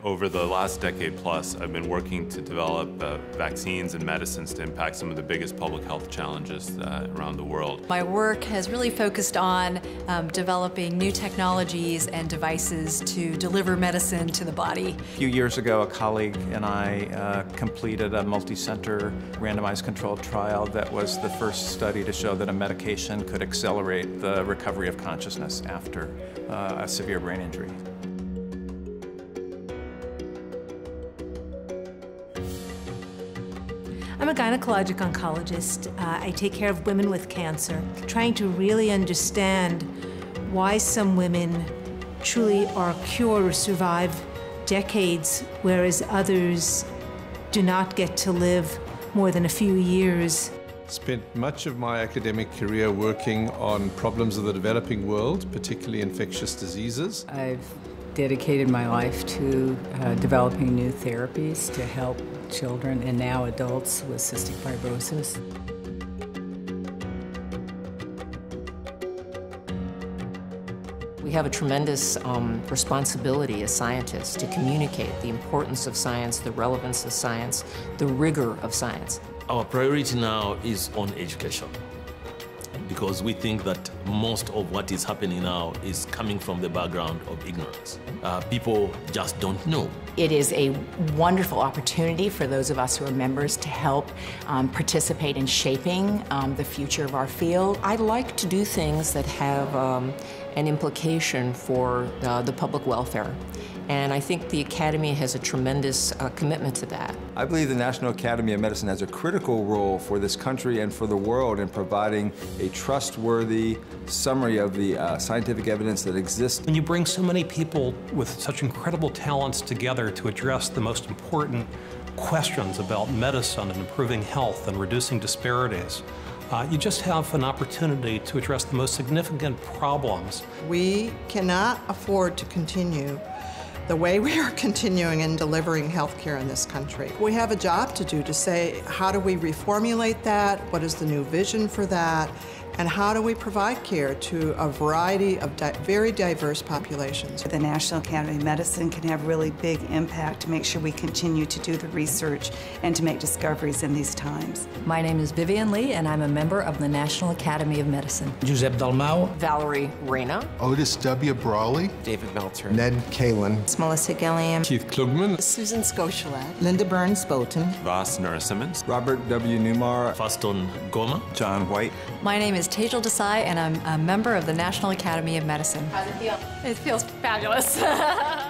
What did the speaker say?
Over the last decade plus, I've been working to develop vaccines and medicines to impact some of the biggest public health challenges around the world. My work has really focused on developing new technologies and devices to deliver medicine to the body. A few years ago, a colleague and I completed a multi-center randomized controlled trial that was the first study to show that a medication could accelerate the recovery of consciousness after a severe brain injury. I'm a gynecologic oncologist. I take care of women with cancer, trying to really understand why some women truly are cured or survive decades, whereas others do not get to live more than a few years. Spent much of my academic career working on problems of the developing world, particularly infectious diseases. I've dedicated my life to developing new therapies to help children and now adults with cystic fibrosis. We have a tremendous responsibility as scientists to communicate the importance of science, the relevance of science, the rigor of science. Our priority now is on education, because we think that most of what is happening now is coming from the background of ignorance. People just don't know. It is a wonderful opportunity for those of us who are members to help participate in shaping the future of our field. I like to do things that have an implication for the public welfare. And I think the Academy has a tremendous commitment to that. I believe the National Academy of Medicine has a critical role for this country and for the world in providing a trustworthy summary of the scientific evidence that exists. When you bring so many people with such incredible talents together to address the most important questions about medicine and improving health and reducing disparities, you just have an opportunity to address the most significant problems. We cannot afford to continue the way we are continuing in delivering health care in this country. We have a job to do to say, how do we reformulate that? What is the new vision for that? And how do we provide care to a variety of very diverse populations? The National Academy of Medicine can have really big impact to make sure we continue to do the research and to make discoveries in these times. My name is Vivian Lee, and I'm a member of the National Academy of Medicine. Giuseppe Dalmau. Valerie Reyna. Otis W. Brawley. David Meltzer. Ned Kalin. Melissa Gilliam. Keith Klugman. Susan Scotialat. Linda Burns-Bolton. Vas Narasimhans. Robert W. Newmar. Faston Goma. John White. My name is Tejal Desai, and I'm a member of the National Academy of Medicine. How's it feel? It feels fabulous.